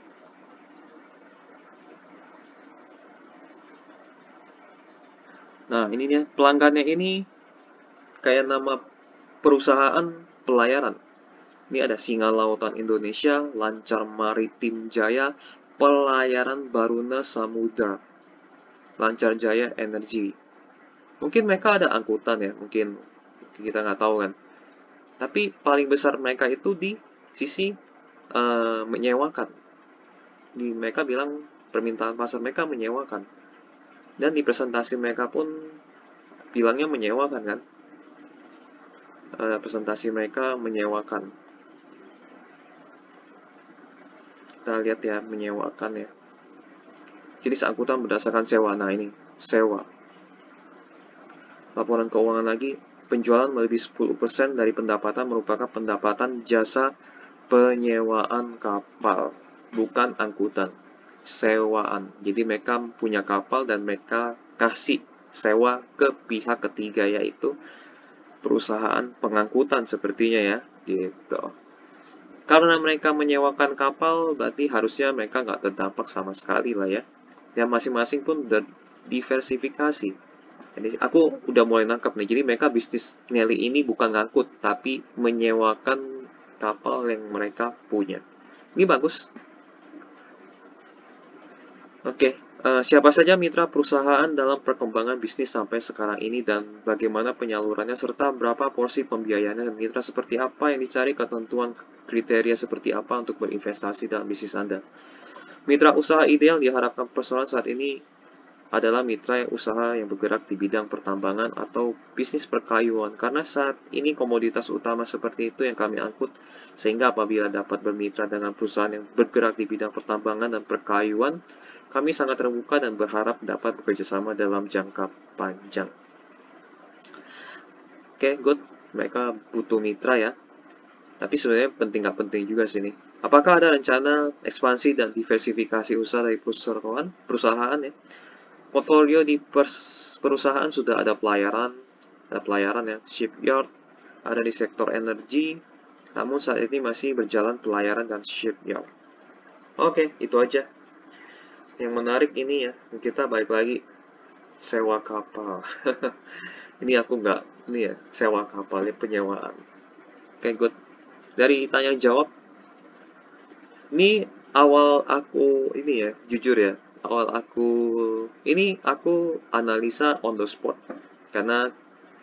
Nah, ini nih, pelanggannya ini kayak nama perusahaan pelayaran. Ini ada Singa Lautan Indonesia, Lancar Maritim Jaya, Pelayaran Baruna Samudra, Lancar Jaya Energi. Mungkin mereka ada angkutan ya, mungkin kita nggak tahu kan. Tapi paling besar mereka itu di sisi uh, menyewakan. Di mereka bilang permintaan pasar mereka menyewakan. Dan di presentasi mereka pun bilangnya menyewakan kan. Uh, presentasi mereka menyewakan. Kita lihat ya, menyewakan ya. Jenis angkutan berdasarkan sewa. Nah ini, sewa. Laporan keuangan lagi, penjualan melebihi sepuluh persen dari pendapatan merupakan pendapatan jasa penyewaan kapal, bukan angkutan. Sewaan. Jadi mereka punya kapal dan mereka kasih sewa ke pihak ketiga, yaitu perusahaan pengangkutan sepertinya ya, gitu. Karena mereka menyewakan kapal, berarti harusnya mereka nggak terdampak sama sekali lah ya. Dan masing-masing pun diversifikasi. Jadi aku udah mulai nangkap nih. Jadi mereka bisnis Nelly ini bukan ngangkut, tapi menyewakan kapal yang mereka punya. Ini bagus. Oke, okay. uh, siapa saja mitra perusahaan dalam perkembangan bisnis sampai sekarang ini dan bagaimana penyalurannya serta berapa porsi pembiayaannya dan mitra seperti apa yang dicari, ketentuan kriteria seperti apa untuk berinvestasi dalam bisnis Anda. Mitra usaha ideal diharapkan perseroan saat ini adalah mitra yang usaha yang bergerak di bidang pertambangan atau bisnis perkayuan, karena saat ini komoditas utama seperti itu yang kami angkut, sehingga apabila dapat bermitra dengan perusahaan yang bergerak di bidang pertambangan dan perkayuan, kami sangat terbuka dan berharap dapat bekerjasama dalam jangka panjang. Oke, okay, good. Mereka butuh mitra ya. Tapi sebenarnya penting nggak penting juga sini. Apakah ada rencana ekspansi dan diversifikasi usaha dari perusahaan, perusahaan ya? Portfolio di perusahaan sudah ada pelayaran, ada pelayaran ya, shipyard, ada di sektor energi, namun saat ini masih berjalan pelayaran dan shipyard. Oke, itu aja. yang menarik ini ya, kita balik lagi sewa kapal. Ini aku nggak, ini ya, sewa kapal ya, penyewaan. Oke, good. Dari tanya jawab, ini awal aku ini ya, jujur ya, awal aku ini aku analisa on the spot karena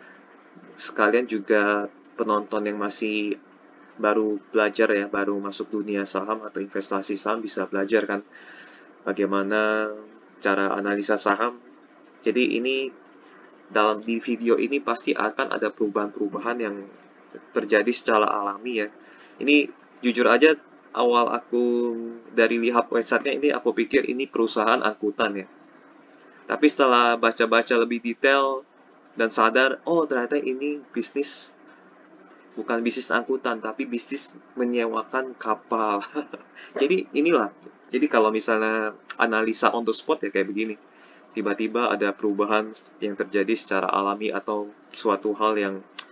sekalian juga penonton yang masih baru belajar ya, baru masuk dunia saham atau investasi saham bisa belajar kan bagaimana cara analisa saham. Jadi ini dalam di video ini pasti akan ada perubahan-perubahan yang terjadi secara alami ya. Ini jujur aja awal aku dari lihat websitenya ini aku pikir ini perusahaan angkutan ya. Tapi setelah baca-baca lebih detail dan sadar, oh ternyata ini bisnis bukan bisnis angkutan tapi bisnis menyewakan kapal. Jadi inilah. Jadi kalau misalnya analisa on the spot ya kayak begini. Tiba-tiba ada perubahan yang terjadi secara alami atau suatu hal yang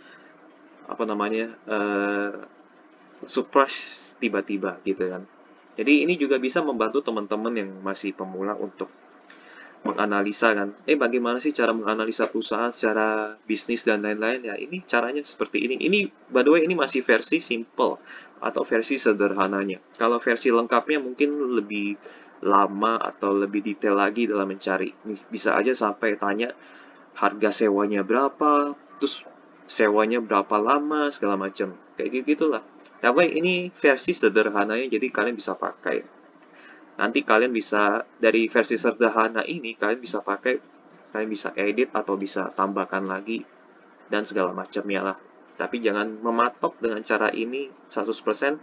apa namanya uh, surprise tiba-tiba gitu kan. Jadi ini juga bisa membantu teman-teman yang masih pemula untuk menganalisa kan. Eh bagaimana sih cara menganalisa perusahaan secara bisnis dan lain-lain ya. Ini caranya seperti ini. Ini by the way ini masih versi simple atau versi sederhananya. Kalau versi lengkapnya mungkin lebih lama atau lebih detail lagi dalam mencari. Bisa aja sampai tanya harga sewanya berapa, terus sewanya berapa lama, segala macam. Kayak gitu gitulah. Tapi ini versi sederhananya jadi kalian bisa pakai. Nanti kalian bisa dari versi sederhana ini kalian bisa pakai, kalian bisa edit atau bisa tambahkan lagi dan segala macamnya lah. Tapi jangan mematok dengan cara ini seratus persen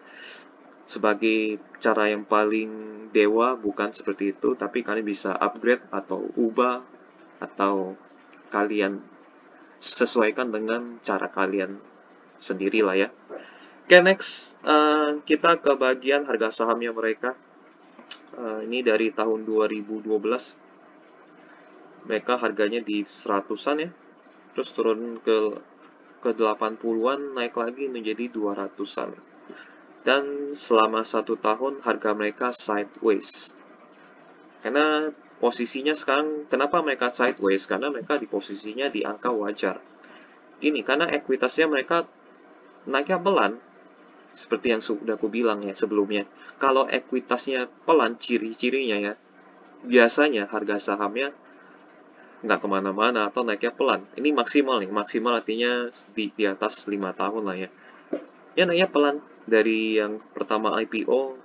sebagai cara yang paling dewa, bukan seperti itu, tapi kalian bisa upgrade atau ubah atau kalian sesuaikan dengan cara kalian sendiri lah ya. Oke, okay, next uh, kita ke bagian harga sahamnya mereka. Uh, ini dari tahun dua ribu dua belas. Mereka harganya di seratusan ya. Terus turun ke ke delapan puluhan, naik lagi menjadi dua ratusan. Dan selama satu tahun harga mereka sideways. Karena posisinya sekarang, kenapa mereka sideways? Karena mereka di posisinya di angka wajar. Gini, karena ekuitasnya mereka naiknya pelan. Seperti yang sudah aku bilang ya sebelumnya. Kalau ekuitasnya pelan, ciri-cirinya ya, biasanya harga sahamnya nggak kemana-mana atau naiknya pelan. Ini maksimal nih, maksimal artinya di, di atas lima tahun lah ya. Ya naiknya pelan. Dari yang pertama I P O,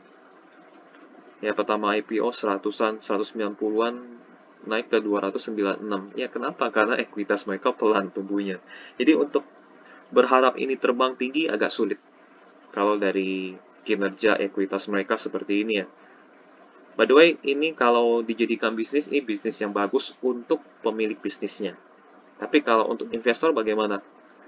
ya pertama I P O seratusan, seratus sembilan puluhan, naik ke dua ratus sembilan puluh enam. Ya kenapa? Karena ekuitas mereka pelan tumbuhnya. Jadi untuk berharap ini terbang tinggi agak sulit. Kalau dari kinerja ekuitas mereka seperti ini ya. By the way, ini kalau dijadikan bisnis, ini bisnis yang bagus untuk pemilik bisnisnya. Tapi kalau untuk investor bagaimana?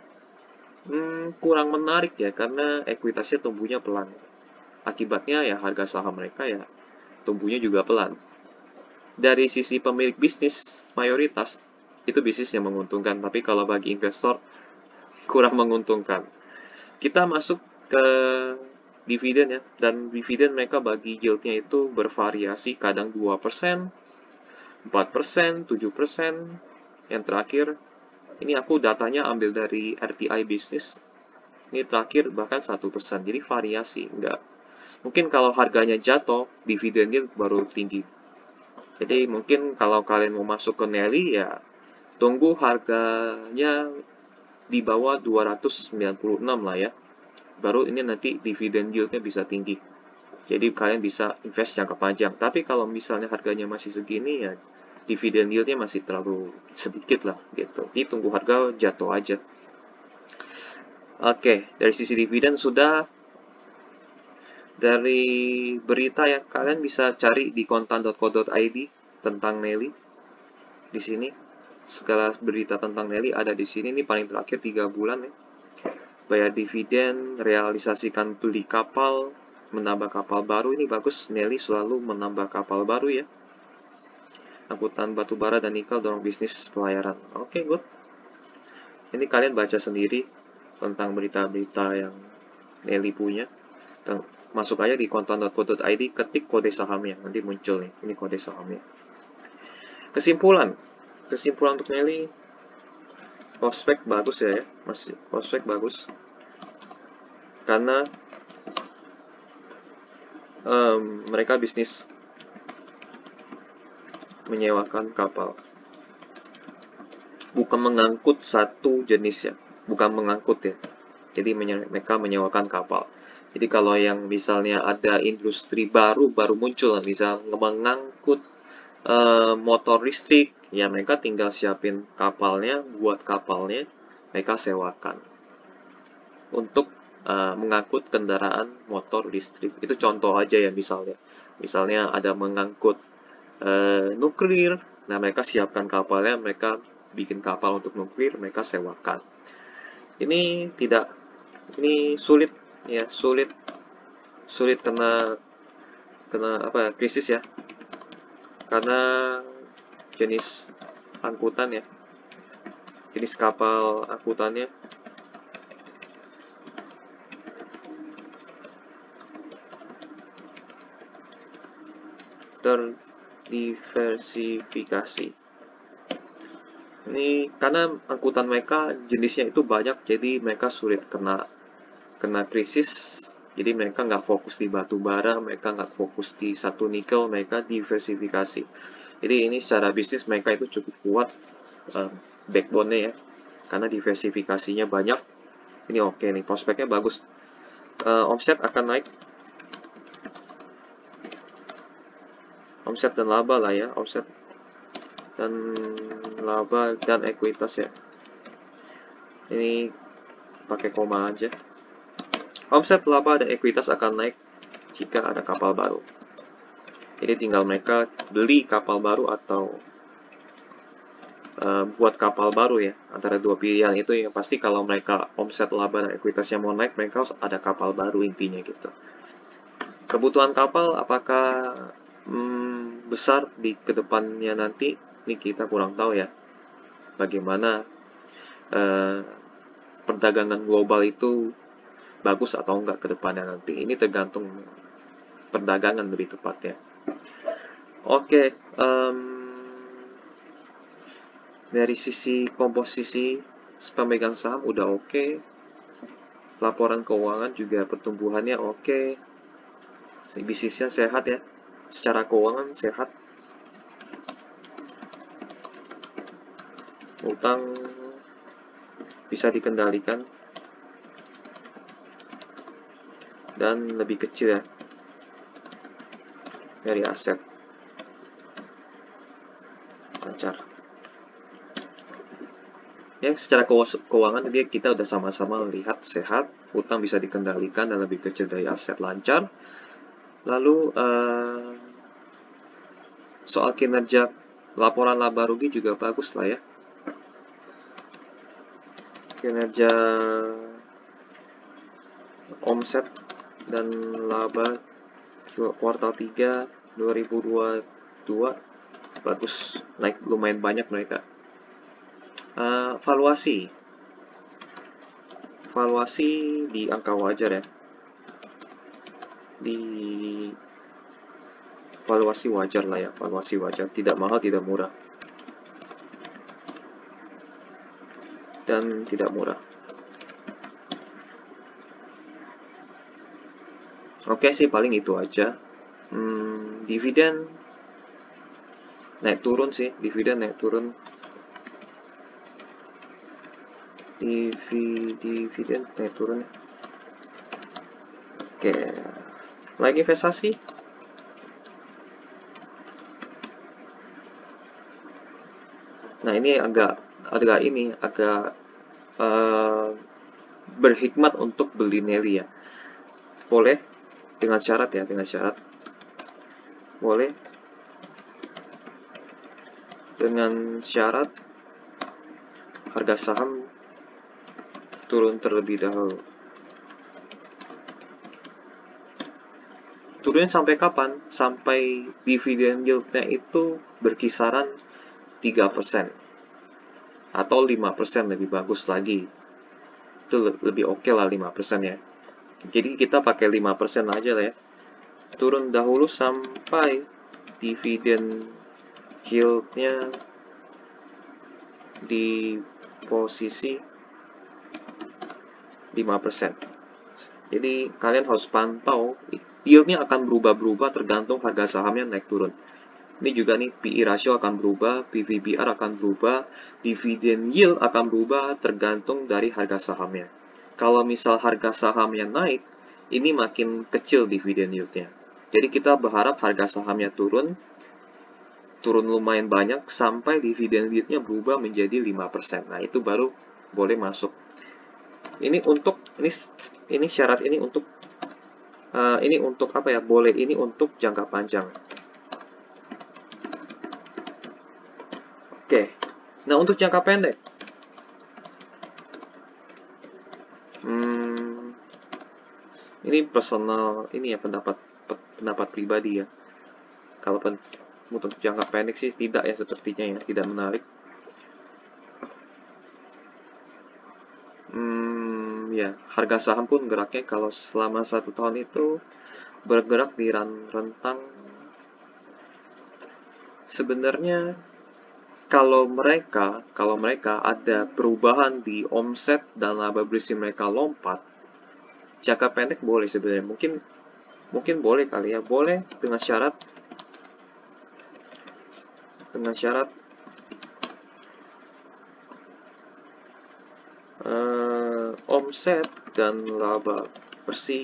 Hmm, kurang menarik ya, karena ekuitasnya tumbuhnya pelan. Akibatnya ya harga saham mereka ya tumbuhnya juga pelan. Dari sisi pemilik bisnis, mayoritas itu bisnis yang menguntungkan. Tapi kalau bagi investor, kurang menguntungkan. Kita masuk ke dividen ya, dan dividen mereka bagi yieldnya itu bervariasi, kadang dua persen, empat persen, tujuh persen. Yang terakhir, ini aku datanya ambil dari R T I Business, ini terakhir bahkan satu persen, jadi variasi, enggak. Mungkin kalau harganya jatuh, dividennya baru tinggi. Jadi mungkin kalau kalian mau masuk ke Nelly ya, tunggu harganya di bawah dua ratus sembilan puluh enam lah ya. Baru ini nanti dividen yieldnya bisa tinggi. Jadi kalian bisa invest jangka panjang. Tapi kalau misalnya harganya masih segini ya, dividen yieldnya masih terlalu sedikit lah gitu. Jadi tunggu harga jatuh aja. Oke, dari sisi dividen sudah. Dari berita yang kalian bisa cari di kontan dot co dot i d tentang Nelly. Di sini segala berita tentang Nelly ada di sini. Ini paling terakhir tiga bulan ya. Bayar dividen, realisasikan beli kapal, menambah kapal baru. Ini bagus, Nelly selalu menambah kapal baru ya. Angkutan batubara dan nikel dorong bisnis pelayaran. Oke, okay, good. Ini kalian baca sendiri tentang berita-berita yang Nelly punya. masuk aja di kontan dot co dot i d, ketik kode sahamnya, nanti muncul nih, ini kode sahamnya. Kesimpulan, kesimpulan untuk Nelly, prospek bagus ya, ya. Masih prospek bagus, karena um, mereka bisnis menyewakan kapal, bukan mengangkut satu jenis ya, bukan mengangkut ya. Jadi mereka menyewakan kapal. Jadi kalau yang misalnya ada industri baru baru muncul, misal mengangkut uh, motor listrik, ya mereka tinggal siapin kapalnya, buat kapalnya, mereka sewakan untuk uh, mengangkut kendaraan motor listrik. Itu contoh aja ya misalnya. Misalnya ada mengangkut uh, nuklir, nah mereka siapkan kapalnya, mereka bikin kapal untuk nuklir, mereka sewakan. Ini tidak ini sulit ya, sulit sulit kena kena apa krisis ya, karena jenis angkutan ya, jenis kapal angkutannya terdiversifikasi. Ini karena angkutan mereka jenisnya itu banyak, jadi mereka sulit kena kena krisis. Jadi mereka nggak fokus di batu bara, mereka nggak fokus di satu nikel, mereka diversifikasi. Jadi ini secara bisnis mereka itu cukup kuat uh, backbone-nya ya, karena diversifikasinya banyak. Ini oke nih, prospeknya bagus. Uh, omset akan naik, omset dan laba lah ya, omset dan laba dan ekuitas ya. Ini pakai koma aja. Omset, laba, dan ekuitas akan naik jika ada kapal baru. Jadi tinggal mereka beli kapal baru atau uh, buat kapal baru ya. Antara dua pilihan itu yang pasti kalau mereka omset, laba, dan ekuitasnya mau naik, mereka harus ada kapal baru intinya gitu. Kebutuhan kapal apakah hmm, besar di kedepannya nanti? Ini kita kurang tahu ya. Bagaimana uh, perdagangan global itu bagus atau enggak ke depannya nanti. Ini tergantung perdagangan lebih tepatnya. Oke, um, dari sisi komposisi pemegang saham udah oke. Laporan keuangan juga pertumbuhannya oke. Bisnisnya sehat ya. Secara keuangan sehat. Utang bisa dikendalikan. Dan lebih kecil ya dari aset, lancar ya. Secara keuangan dia kita udah sama-sama lihat sehat, utang bisa dikendalikan dan lebih kecil dari aset, lancar. Lalu uh, soal kinerja laporan laba rugi juga bagus lah ya, kinerja omset dan laba kuartal tiga dua ribu dua puluh dua bagus, naik lumayan banyak mereka. Uh, valuasi valuasi di angka wajar ya, di valuasi wajar lah ya, valuasi wajar, tidak mahal tidak murah, dan tidak murah. Oke sih, paling itu aja. Hmm, dividen naik turun sih, dividen naik turun. Dividen naik turun. Oke, lagi investasi. Nah ini agak agak ini agak uh, berhikmat untuk beli Nelly ya. Boleh dengan syarat ya, dengan syarat. Boleh dengan syarat harga saham turun terlebih dahulu. Turun sampai kapan? Sampai dividen yield-nya itu berkisaran tiga persen atau lima persen, lebih bagus lagi. Itu lebih oke okay lah lima persen ya. Jadi kita pakai lima persen aja lah ya. Turun dahulu sampai dividen yield-nya di posisi lima persen. Jadi kalian harus pantau, yield-nya akan berubah-berubah tergantung harga sahamnya naik turun. Ini juga nih, P E ratio akan berubah, P V B R akan berubah, dividend yield akan berubah tergantung dari harga sahamnya. Kalau misal harga sahamnya naik, ini makin kecil dividen yield-nya. Jadi kita berharap harga sahamnya turun, turun lumayan banyak sampai dividen yield-nya berubah menjadi lima persen. Nah, itu baru boleh masuk. Ini untuk ini ini syarat ini untuk uh, ini untuk apa ya? Boleh ini untuk jangka panjang. Oke. Nah, untuk jangka pendek. Hmm, ini personal ini ya pendapat pendapat pribadi ya. Kalau pen, untuk jangka pendek sih tidak ya sepertinya ya, tidak menarik. Hmm, ya, harga saham pun geraknya kalau selama satu tahun itu bergerak di rentang sebenarnya kalau mereka kalau mereka ada perubahan di omset dan laba bersih mereka lompat, jangka pendek boleh sebenarnya. Mungkin mungkin boleh kali ya, boleh dengan syarat dengan syarat uh, omset dan laba bersih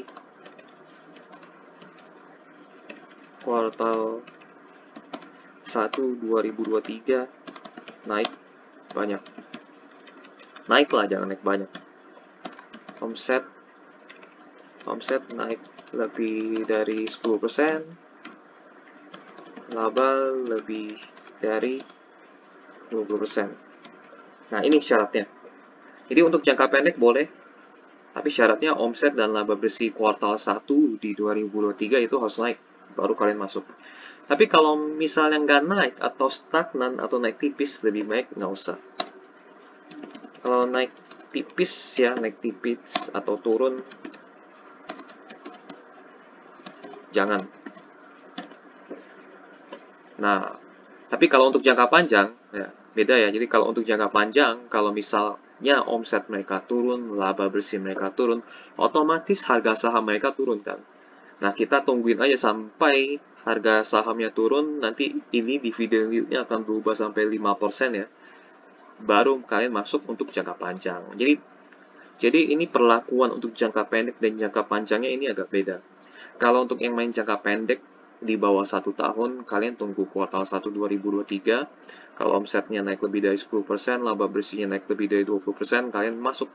kuartal satu dua ribu dua puluh tiga naik banyak. Naik lah, jangan naik banyak. Omset omset naik lebih dari sepuluh persen, laba lebih dari dua puluh persen. Nah, ini syaratnya. Jadi untuk jangka pendek boleh, tapi syaratnya omset dan laba bersih kuartal satu di dua ribu dua puluh tiga itu harus naik, baru kalian masuk. Tapi kalau misalnya nggak naik atau stagnan atau naik tipis, lebih baik nggak usah. Kalau naik tipis ya, naik tipis atau turun, jangan. Nah, tapi kalau untuk jangka panjang, ya beda ya. Jadi kalau untuk jangka panjang, kalau misalnya omset mereka turun, laba bersih mereka turun, otomatis harga saham mereka turun kan. Nah, kita tungguin aja sampai harga sahamnya turun, nanti ini dividen yield-nya akan berubah sampai lima persen ya. Baru kalian masuk untuk jangka panjang. Jadi jadi ini perlakuan untuk jangka pendek dan jangka panjangnya ini agak beda. Kalau untuk yang main jangka pendek di bawah satu tahun, kalian tunggu kuartal satu dua ribu dua puluh tiga. Kalau omsetnya naik lebih dari sepuluh persen, laba bersihnya naik lebih dari dua puluh persen, kalian masuk.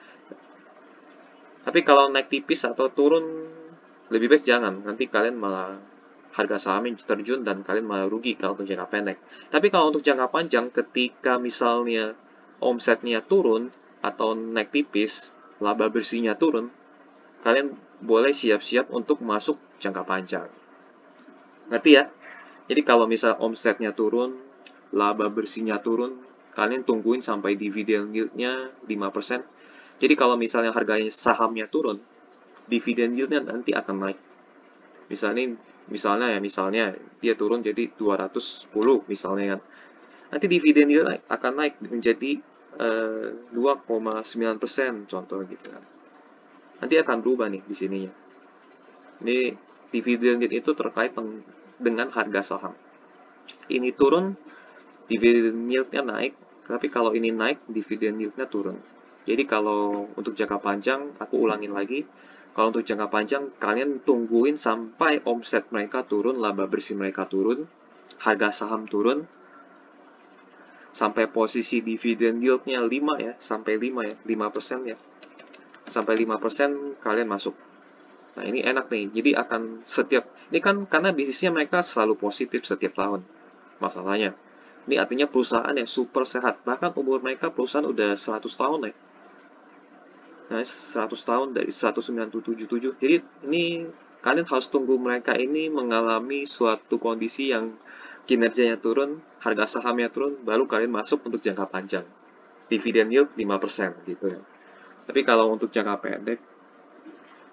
Tapi kalau naik tipis atau turun, lebih baik jangan. Nanti kalian malah harga sahamnya terjun dan kalian malah rugi kalau untuk jangka pendek. Tapi kalau untuk jangka panjang, ketika misalnya omsetnya turun atau naik tipis, laba bersihnya turun, kalian boleh siap-siap untuk masuk jangka panjang. Ngerti ya? Jadi kalau misal omsetnya turun, laba bersihnya turun, kalian tungguin sampai dividen yield-nya lima persen. Jadi kalau misalnya harganya sahamnya turun, dividen yield-nya nanti akan naik. Misalnya misalnya ya, misalnya dia turun jadi dua ratus sepuluh misalnya kan. Nanti dividen yield akan naik menjadi uh, dua koma sembilan persen contoh gitu kan. Nanti akan berubah nih di sininya. Ini dividen yield itu terkait dengan harga saham. Ini turun, dividen yield-nya naik, tapi kalau ini naik, dividen yield-nya turun. Jadi kalau untuk jangka panjang, aku ulangin lagi, kalau untuk jangka panjang, kalian tungguin sampai omset mereka turun, laba bersih mereka turun, harga saham turun, sampai posisi dividen yield-nya lima ya, sampai lima ya, lima persen ya. Sampai lima persen kalian masuk. Nah, ini enak nih. Jadi akan setiap, ini kan karena bisnisnya mereka selalu positif setiap tahun. Masalahnya. Ini artinya perusahaan yang super sehat. Bahkan umur mereka perusahaan udah seratus tahun ya. Nah, seratus tahun dari seribu sembilan ratus tujuh puluh tujuh. Jadi ini kalian harus tunggu mereka ini mengalami suatu kondisi yang kinerjanya turun, harga sahamnya turun, baru kalian masuk untuk jangka panjang. Dividen yield lima persen gitu ya. Tapi kalau untuk jangka pendek,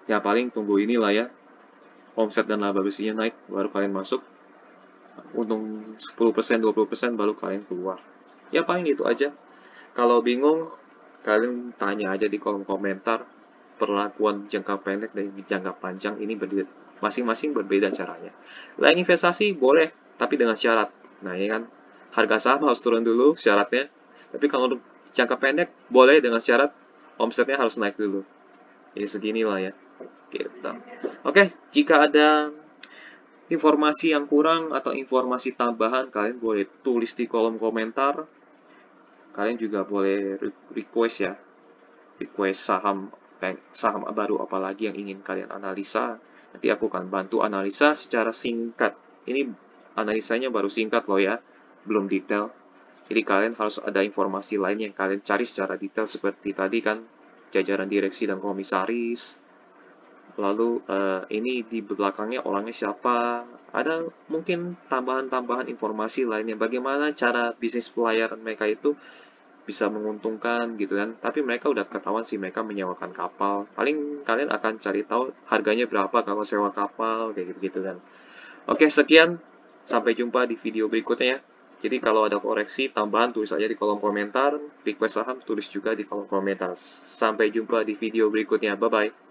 Ya paling tunggu inilah ya, omset dan laba bersihnya naik, baru kalian masuk. Untung sepuluh persen, dua puluh persen baru kalian keluar. Ya paling itu aja. Kalau bingung, kalian tanya aja di kolom komentar. Perlakuan jangka pendek dan jangka panjang ini berbeda. Masing-masing berbeda caranya. Lain investasi boleh, tapi dengan syarat. Nah, ini kan harga saham harus turun dulu syaratnya. Tapi kalau untuk jangka pendek, boleh dengan syarat omsetnya harus naik dulu. Jadi seginilah ya. Gitu. Oke, jika ada informasi yang kurang atau informasi tambahan, kalian boleh tulis di kolom komentar. Kalian juga boleh request ya, request saham saham baru apalagi yang ingin kalian analisa. Nanti aku akan bantu analisa secara singkat. Ini analisanya baru singkat loh ya, belum detail. Jadi kalian harus ada informasi lain yang kalian cari secara detail seperti tadi kan, jajaran direksi dan komisaris. Lalu uh, ini di belakangnya orangnya siapa? Ada mungkin tambahan-tambahan informasi lainnya. Bagaimana cara bisnis pelayaran mereka itu bisa menguntungkan gitu kan. Tapi mereka udah ketahuan sih mereka menyewakan kapal. Paling kalian akan cari tahu harganya berapa kalau sewa kapal kayak gitu-gitu kan. Oke, sekian. Sampai jumpa di video berikutnya ya. Jadi kalau ada koreksi tambahan tulis aja di kolom komentar. Request saham tulis juga di kolom komentar. Sampai jumpa di video berikutnya. Bye-bye.